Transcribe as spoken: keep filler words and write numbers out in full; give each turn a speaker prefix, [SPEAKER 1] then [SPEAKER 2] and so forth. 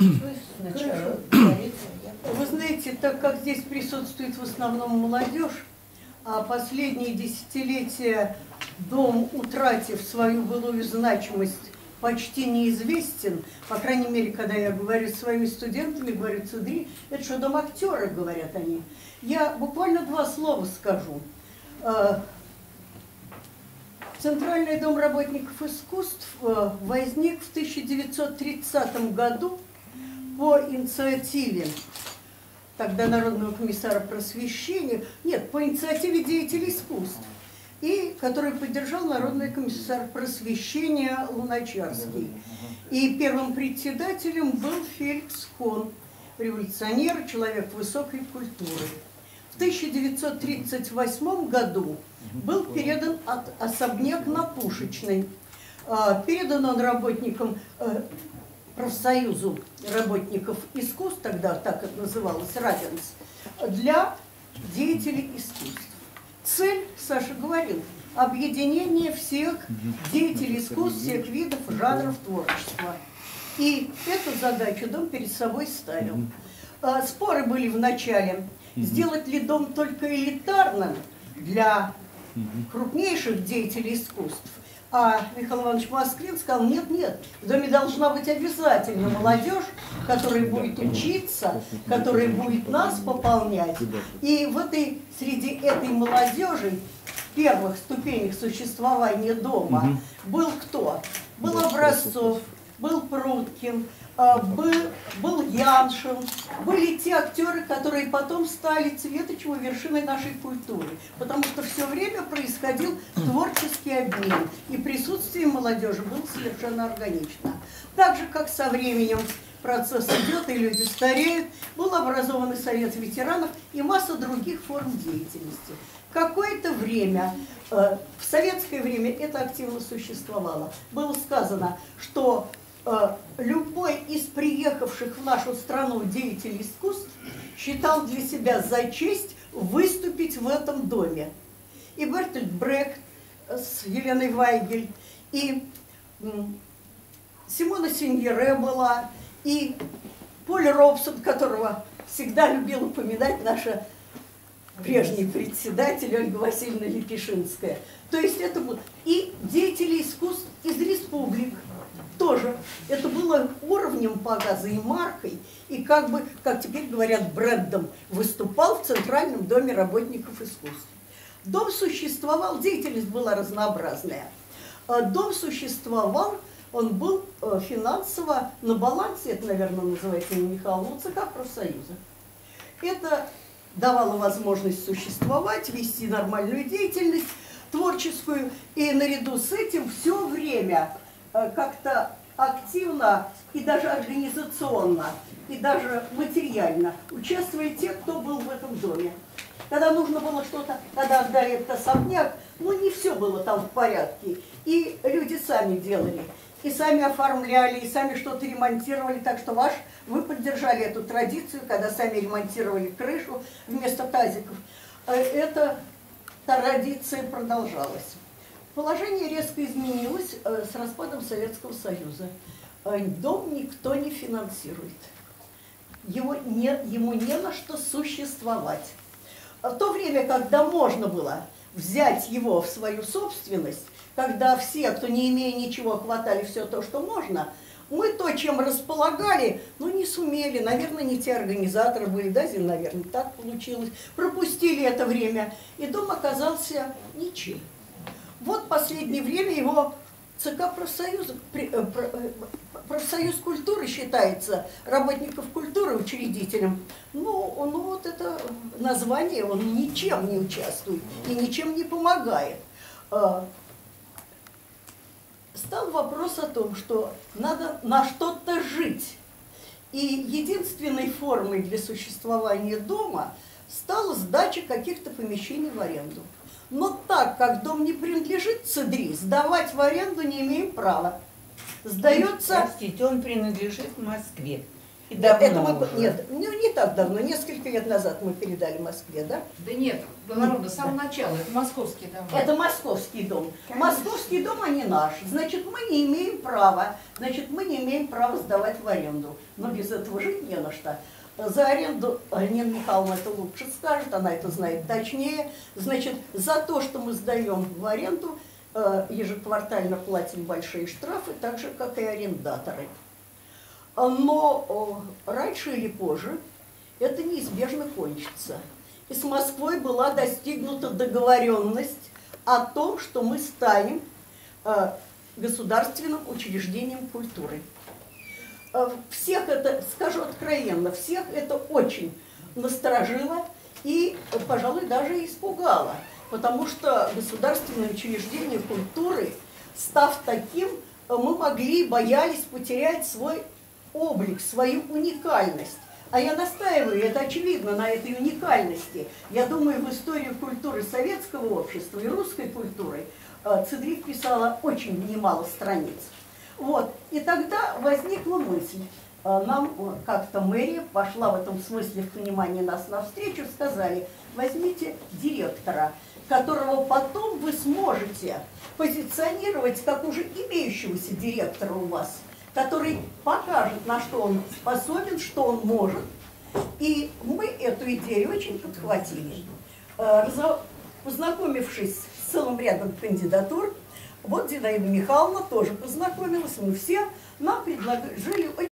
[SPEAKER 1] Вы знаете, так как здесь присутствует в основном молодежь, а последние десятилетия дом, утратив свою былую значимость, почти неизвестен, по крайней мере, когда я говорю с своими студентами, говорю ЦДРИ, это что, дом актера, говорят они. Я буквально два слова скажу. Центральный дом работников искусств возник в тысяча девятьсот тридцатом году по инициативе тогда Народного комиссара просвещения, нет, по инициативе деятелей искусств, и который поддержал Народный комиссар просвещения Луначарский. И первым председателем был Феликс Хон, революционер, человек высокой культуры. В тысяча девятьсот тридцать восьмом году был передан от особняк на Пушечной. Передан он работникам, профсоюзу работников искусств, тогда так это называлось, Раденс, для деятелей искусств. Цель, Саша говорил, объединение всех деятелей искусств, всех видов, жанров творчества. И эту задачу дом перед собой ставил. Споры были в начале, сделать ли дом только элитарным для крупнейших деятелей искусств. А Михаил Иванович Москвин сказал, нет, нет, в доме должна быть обязательно молодежь, которая будет учиться, которая будет нас пополнять. И в этой, среди этой молодежи, в первых ступенях существования дома, был кто? Был Образцов, был Пруткин, был, был Яншин, были те актеры, которые потом стали Цветочевой вершиной нашей культуры. Потому что все время происходил творческий обмен, и присутствие молодежи было совершенно органично. Так же, как со временем процесс идет, и люди стареют, был образован и Совет ветеранов, и масса других форм деятельности. Какое-то время, в советское время это активно существовало. Было сказано, что любой из приехавших в нашу страну деятелей искусств считал для себя за честь выступить в этом доме. И Бертольд Брехт с Еленой Вайгель, и Симона Синьере была, и Поль Робсон, которого всегда любил упоминать наша прежний председатель Ольга Васильевна Лепешинская. То есть это было и деятели искусств из республик. Тоже это было уровнем показа и маркой, и как бы, как теперь говорят, брендом, выступал в Центральном доме работников искусств. Дом существовал, деятельность была разнообразная. Дом существовал, он был финансово на балансе, это, наверное, называется не Михаил, но ЦК профсоюза. Это давало возможность существовать, вести нормальную деятельность творческую, и наряду с этим все время как-то активно и даже организационно, и даже материально участвовали те, кто был в этом доме. Когда нужно было что-то, когда отдали этот особняк, ну не все было там в порядке. И люди сами делали, и сами оформляли, и сами что-то ремонтировали. Так что ваш, вы поддержали эту традицию, когда сами ремонтировали крышу вместо тазиков. Эта традиция продолжалась. Положение резко изменилось с распадом Советского Союза. Дом никто не финансирует. Его не, ему не на что существовать. В то время, когда можно было взять его в свою собственность, когда все, кто не имея ничего, хватали все то, что можно, мы то, чем располагали, ну не сумели, наверное, не те организаторы были, да, Зин, наверное, так получилось, пропустили это время, и дом оказался ничем. Вот в последнее время его ЦК профсоюза, профсоюз культуры считается, работников культуры учредителем. Ну, ну вот это название, он ничем не участвует и ничем не помогает. Стал вопрос о том, что надо на что-то жить. И единственной формой для существования дома стала сдача каких-то помещений в аренду. Но так как дом не принадлежит ЦДРИ, сдавать в аренду не имеем права. Сдается...
[SPEAKER 2] Простите, он принадлежит Москве. И давно
[SPEAKER 1] Это мы,
[SPEAKER 2] уже.
[SPEAKER 1] нет, ну, не так давно, несколько лет назад мы передали Москве, да?
[SPEAKER 3] Да нет, Белорусс, с самого начала, это московский дом.
[SPEAKER 1] Это московский дом.
[SPEAKER 2] Конечно.
[SPEAKER 1] Московский дом, а не наш. Значит, мы не имеем права, значит, мы не имеем права сдавать в аренду. Но без этого жить не на что. За аренду, Нина Михайловна это лучше скажет, она это знает точнее. Значит, за то, что мы сдаем в аренду, ежеквартально платим большие штрафы, так же, как и арендаторы. Но раньше или позже это неизбежно кончится. И с Москвой была достигнута договоренность о том, что мы станем государственным учреждением культуры. Всех это, скажу откровенно, всех это очень насторожило и, пожалуй, даже испугало. Потому что государственное учреждение культуры, став таким, мы могли, боялись потерять свой облик, свою уникальность. А я настаиваю, это очевидно, на этой уникальности. Я думаю, в историю культуры советского общества и русской культуры Цедрик писала очень немало страниц. Вот. И тогда возникла мысль. Нам как-то мэрия пошла в этом смысле в понимании нас навстречу, сказали, возьмите директора, которого потом вы сможете позиционировать как уже имеющегося директора у вас, который покажет, на что он способен, что он может. И мы эту идею очень подхватили. Познакомившись с целым рядом кандидатур, вот Зинаида Михайловна тоже познакомилась, мы все, нам предложили